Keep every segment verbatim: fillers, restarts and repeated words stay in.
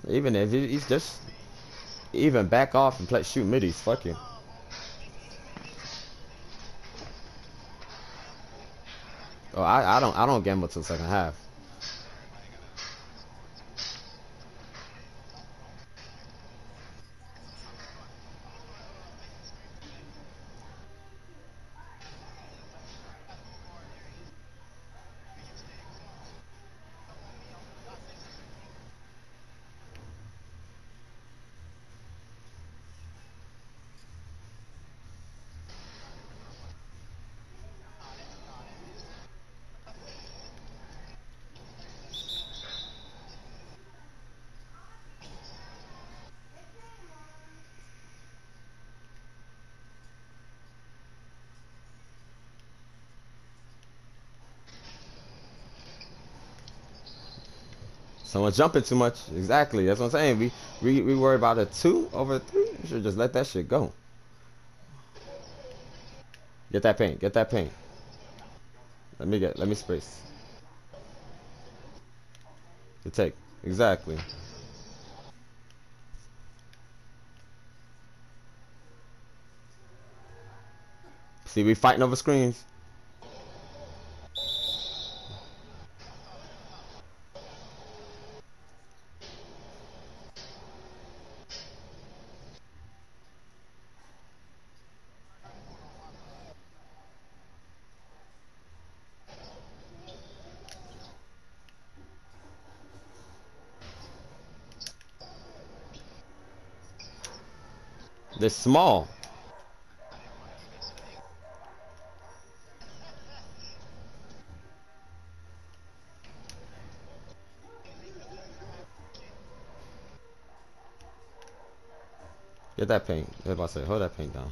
Even if he, he's just even back off and play shoot middies. Fuck you. Oh, I I don't I don't gamble till second half. Someone's jumping too much. Exactly. That's what I'm saying. We we we worry about a two over a three. We should just let that shit go. Get that paint. Get that paint. Let me get. Let me space. To take. Exactly. See, we fighting over screens. They're small. Get that paint. I was about to say, hold that paint down.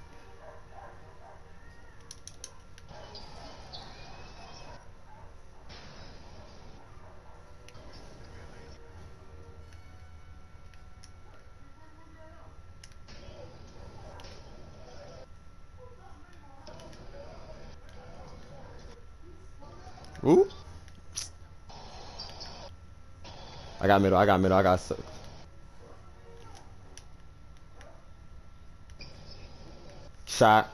Ooh. I got middle. I got middle. I got. Shot.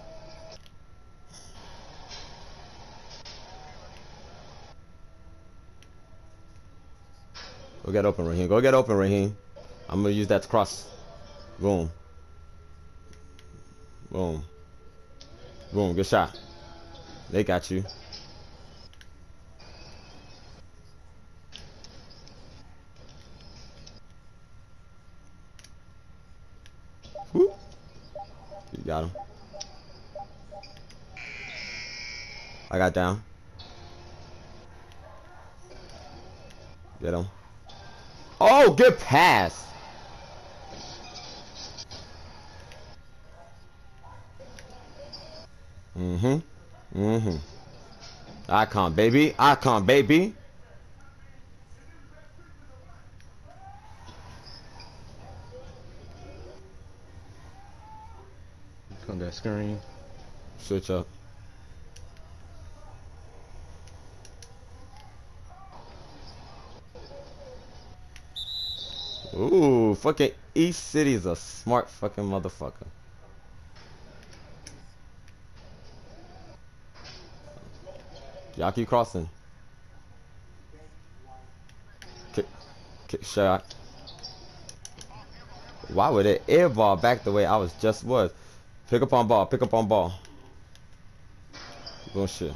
Go get open, Raheem. Go get open, Raheem. I'm gonna use that to cross. Boom. Boom. Boom. Good shot. They got you. Woo. You got him. I got down. Get him. Oh, good pass. Mm-hmm. Mm-hmm. Icon, baby. Icon, baby. On that screen. Switch up. Ooh, fucking East City is a smart fucking motherfucker. Y'all keep crossing. Kick, kick shot. Why would it airball back the way I was just was? Pick up on ball. Pick up on ball. Bullshit.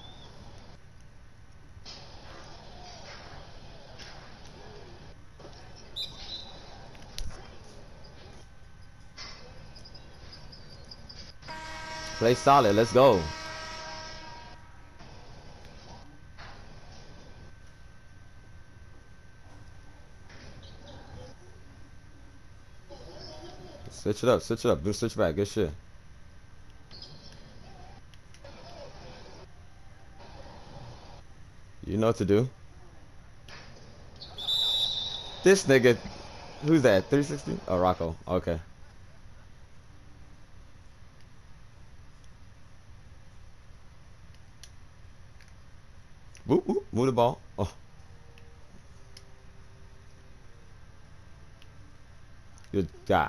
Play solid. Let's go. Switch it up. Switch it up. Do switch back. Good shit. You know what to do. This nigga. Who's that? three sixty? Oh, Rocco. Okay. Whoop, whoop. Move the ball. Oh. Good guy.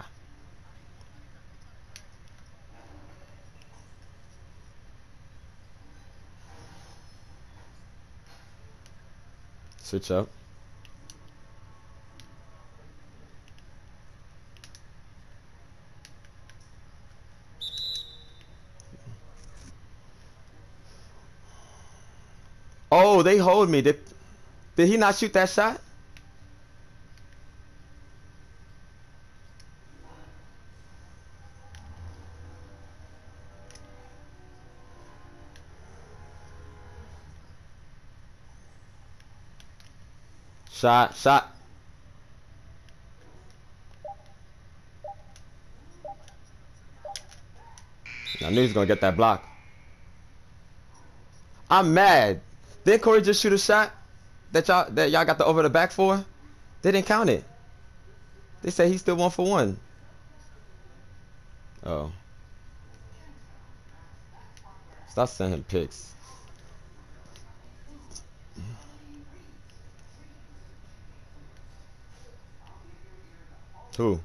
Switch up. Oh, they hold me. Did, did he not shoot that shot? Shot, shot. I knew he was gonna get that block. I'm mad. Didn't Corey just shoot a shot that y'all that y'all got the over the back for? They didn't count it. They say he's still one for one. Oh. Stop sending pics. Who?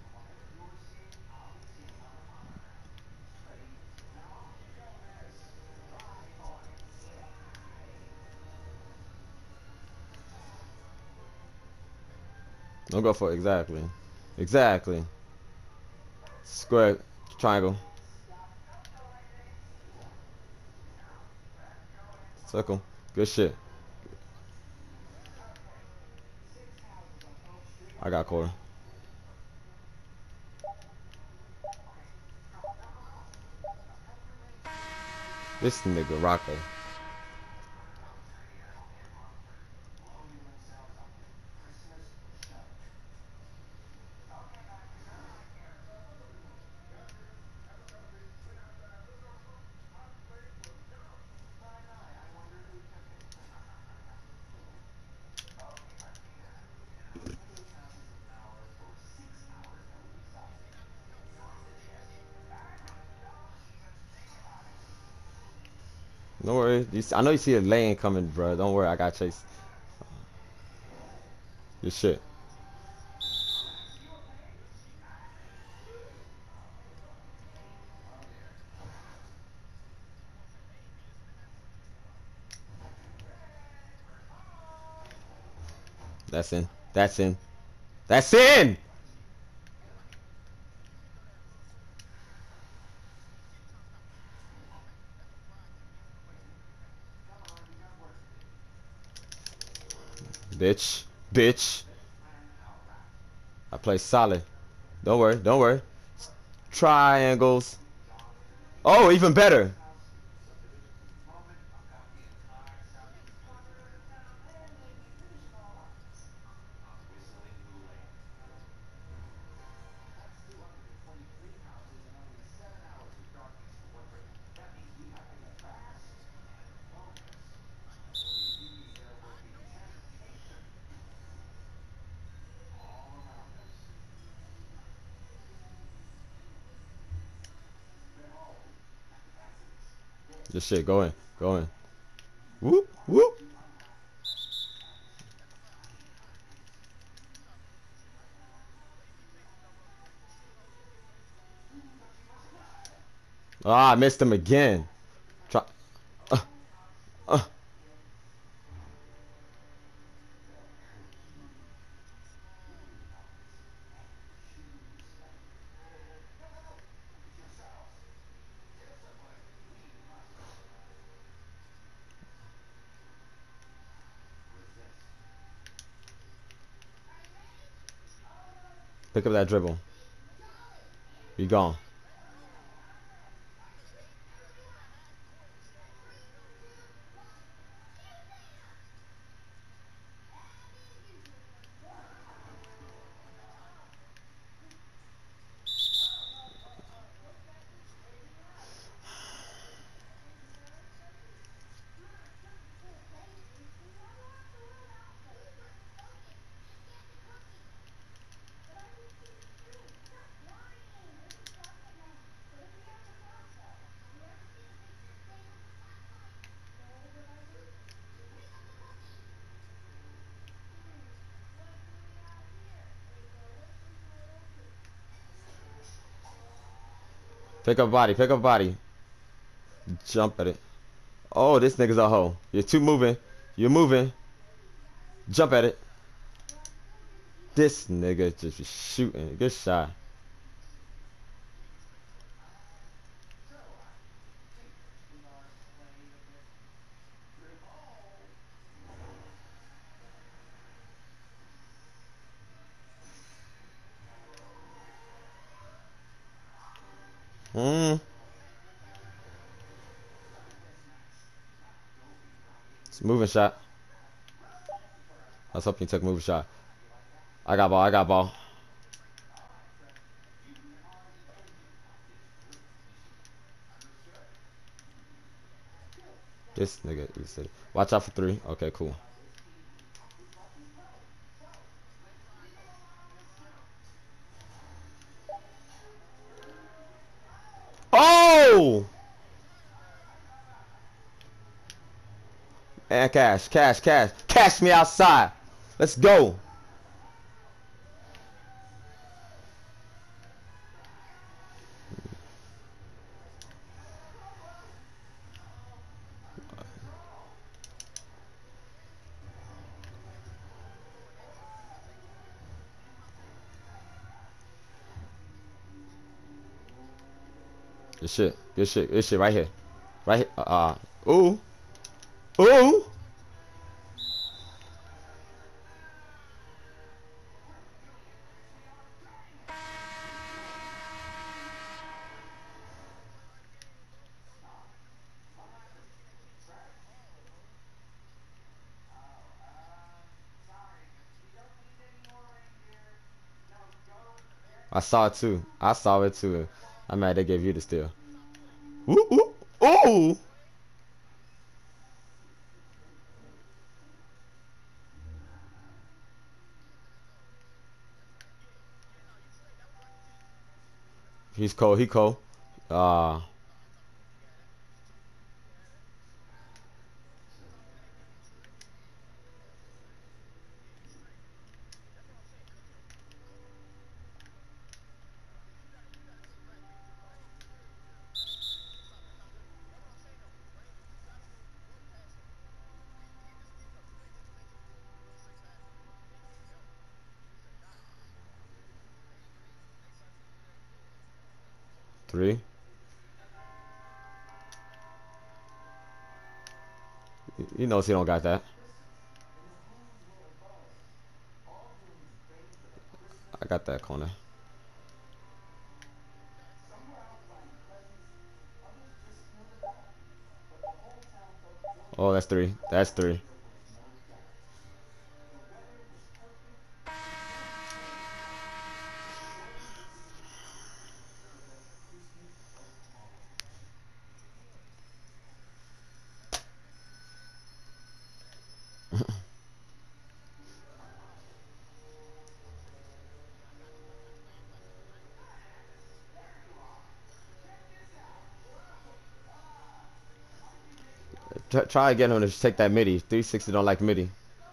Don't go for it. Exactly. Exactly. Square. Triangle. Circle. Good shit. I got Corey. This nigga Rocco. Don't worry. You see, I know you see a lane coming, bro. Don't worry. I got Chase. Your shit. That's in. That's in. That's in! Bitch. Bitch. I play solid. Don't worry. Don't worry. Triangles. Oh, even better. This shit, go in. Go in. Whoop, whoop. Ah, I missed him again. Try. Uh, uh. Pick up that dribble. Be gone. Pick up body. Pick up body. Jump at it. Oh, this nigga's a hoe. You're too moving. You're moving. Jump at it. This nigga just shooting. Good shot. Hmm. It's a moving shot. I was hoping you took a moving shot. I got ball. I got ball. This nigga is it. Watch out for three. Okay, cool. Oh! And cash, cash, cash. Cash me outside. Let's go. Good shit. Good shit. Good shit right here. Right here. Uh, uh ooh. Ooh. I saw it too. I saw it too. I'm mad they gave you the steal. Ooh, ooh, ooh. He's cold. He cold. Uh Three. He knows he don't got that. I got that corner. Oh, that's three. That's three. Try, try again on to take that midi. three sixty don't like midi.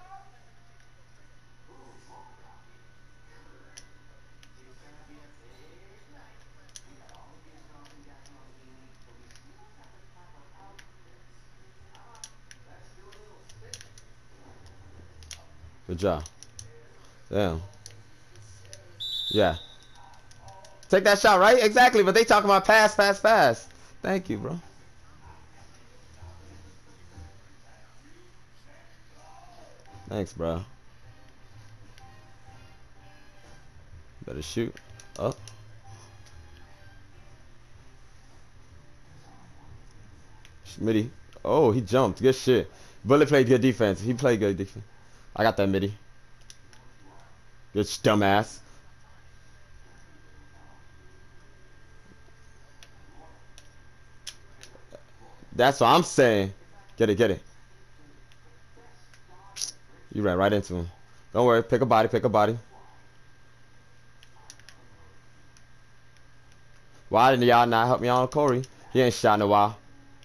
Good job. Damn. Yeah. Take that shot, right? Exactly. But they talking about pass, pass, pass. Thank you, bro. Thanks, bro. Better shoot. Up. Midi. Oh, he jumped. Good shit. Bullet played good defense. He played good defense. I got that midi. Good dumbass. That's what I'm saying. Get it, get it. You ran right into him. Don't worry. Pick a body, pick a body. Why didn't y'all not help me on Corey? He ain't shot in a while.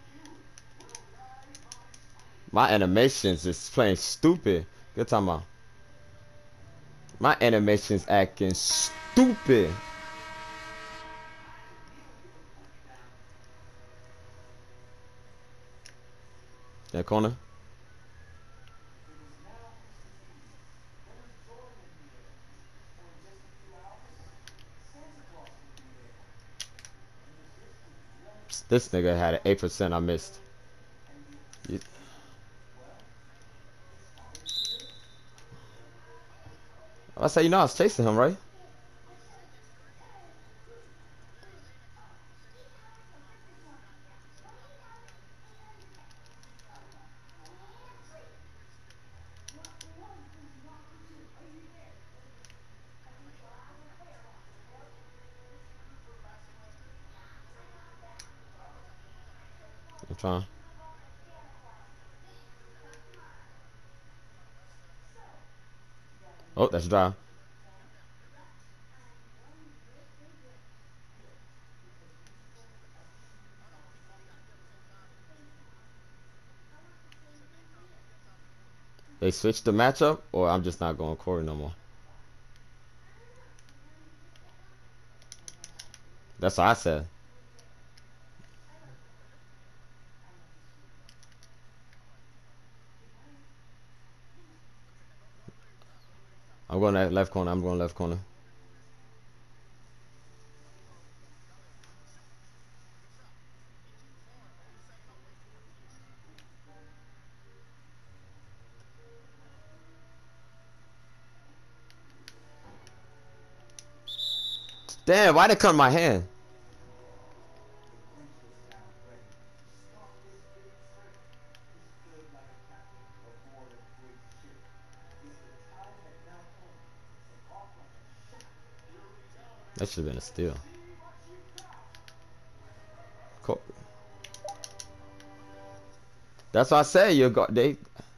My animations is playing stupid. Good time out. My animations acting stupid. That corner. This nigga had an eight percent. I missed. You- I say, you know, I was chasing him, right? I'm trying. Oh, that's dry. They switched the matchup, or I'm just not going Corey no more. That's what I said. I'm going that left corner. I'm going left corner. Damn, why did it come in my hand? That should have been a steal. Cool. That's what I said. You got they.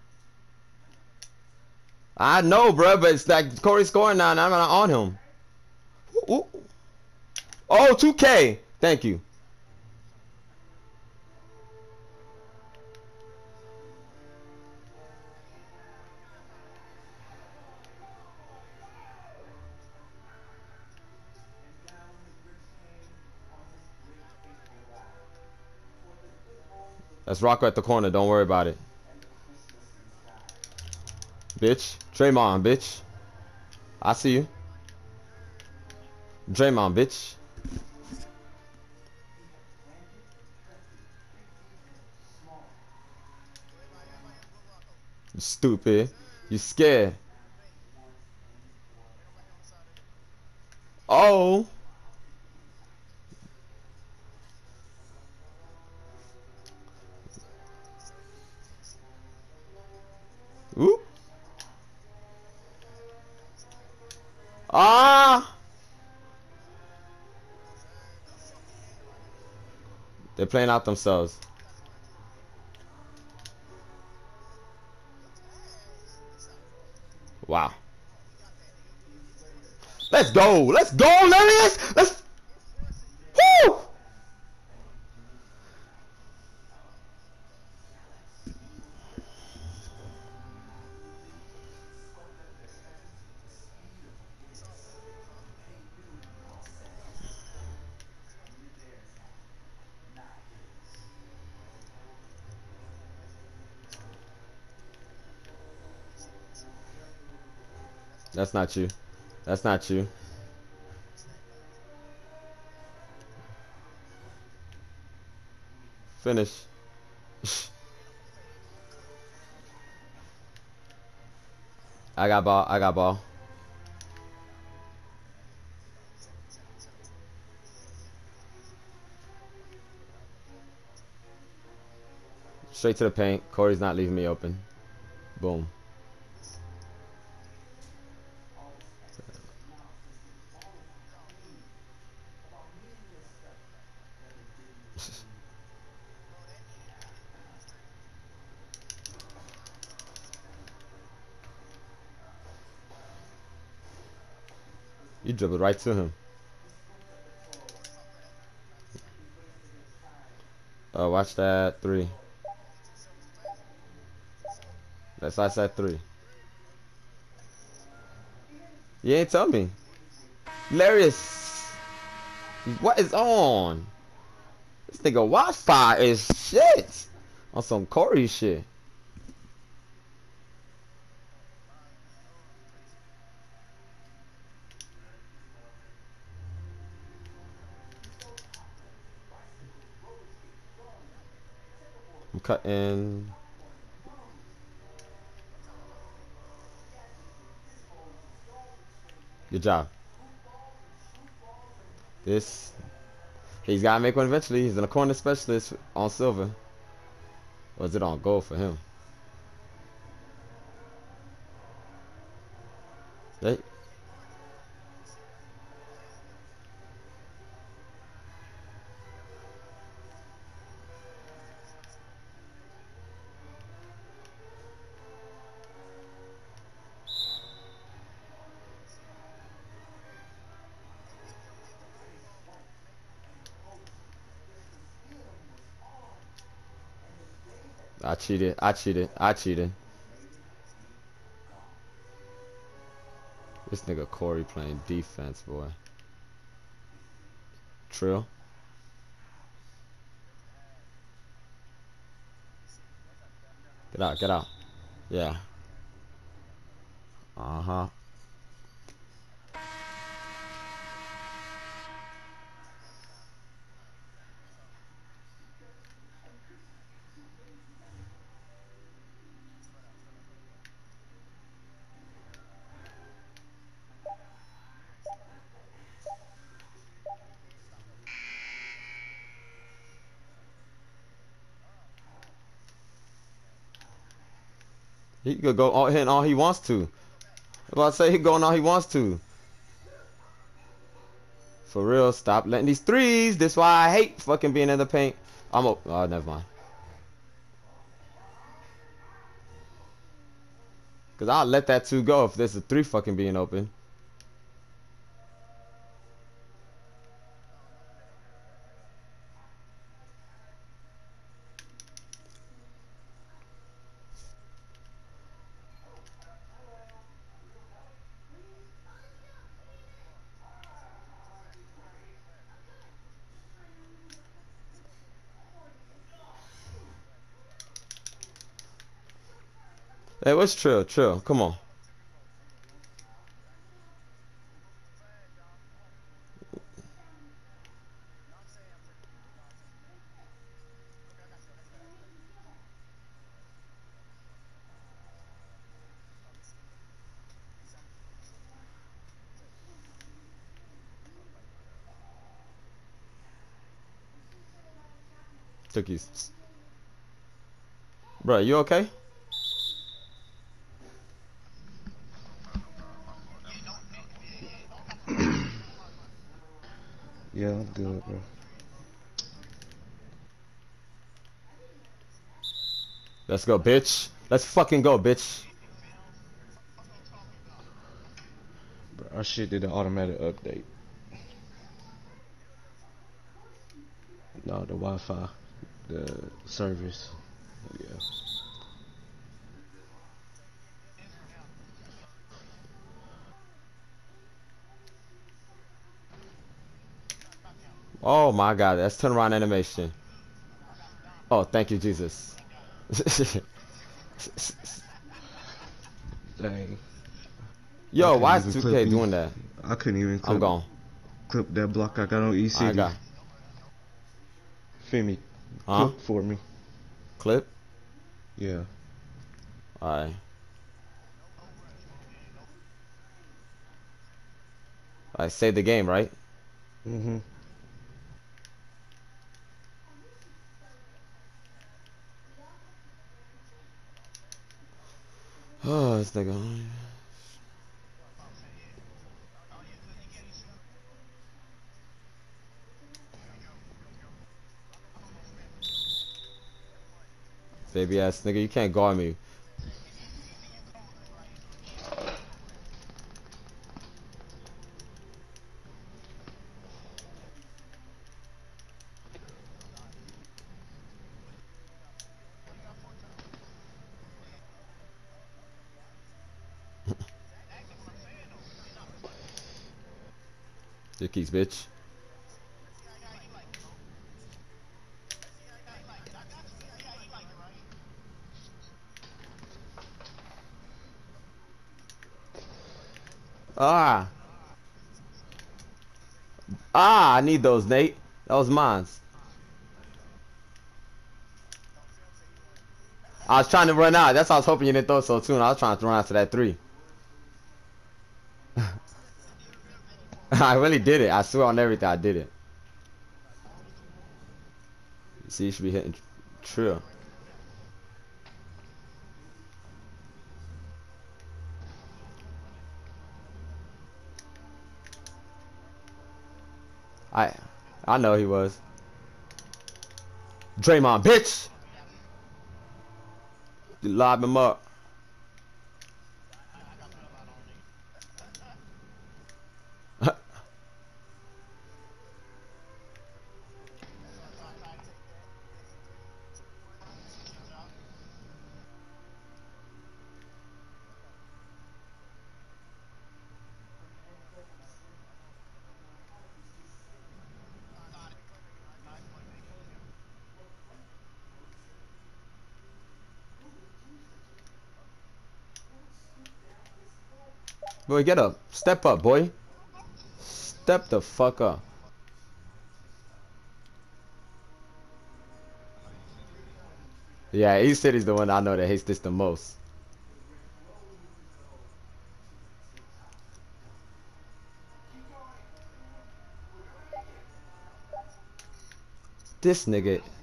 I know, bro, but it's like Corey scoring now, and I'm not on him. Ooh, ooh. Oh, two K. Thank you. That's Rocco at the corner. Don't worry about it. Bitch. Draymond, bitch. I see you. Draymond, bitch. You stupid. You scared. Oh. Ooh. Ah. They're playing out themselves. Wow. Let's go. Let's go, Larius. Let's. Woo. That's not you. That's not you. Finish. I got ball. I got ball. Straight to the paint. Corey's not leaving me open. Boom. You dribbled right to him. Uh, watch that three. That's I said three. You ain't tell me. Hilarious. What is on? This nigga Wi-Fi is shit. On some Corey shit. I'm cutting. Good job. This. He's got to make one eventually. He's in a corner specialist on silver. Or is it on gold for him? Hey. I cheated. I cheated. I cheated. This nigga Corey playing defense, boy. Trill. Get out. Get out. Yeah. Uh-huh. He could go all hitting all he wants to. If I say he going all he wants to. For real, stop letting these threes. This why I hate fucking being in the paint. I'm a oh never mind. Cause I'll let that two go if there's a three fucking being open. Hey, what's Trill? Trill, come on. Cookies. Bro, you okay? Yeah, I'm good, bro. Let's go, bitch. Let's fucking go, bitch. Bro, our shit did an automatic update. No, the Wi-Fi, the service. Yeah. Oh my god, that's turnaround animation. Oh, thank you, Jesus. Dang. I Yo, couldn't why is even clip two K E. doing that? I couldn't even I'm clip gone. clip that block I got on E I City. got. Femi, Huh? clip for me. Clip? Yeah. Alright. I saved the game, right? Mm-hmm. Oh, this nigga. Baby ass nigga, you can't guard me. Dickies, bitch. Ah. Ah, I need those, Nate. That was mine. I was trying to run out. That's why I was hoping you didn't throw so soon. I was trying to run out to that three. I really did it. I swear on everything I did it. See, you should be hitting Trill. I I know he was. Draymond, bitch! You lob him up. Boy, get up. Step up, boy. Step the fuck up. Yeah, East City's the one I know that hates this the most. This nigga.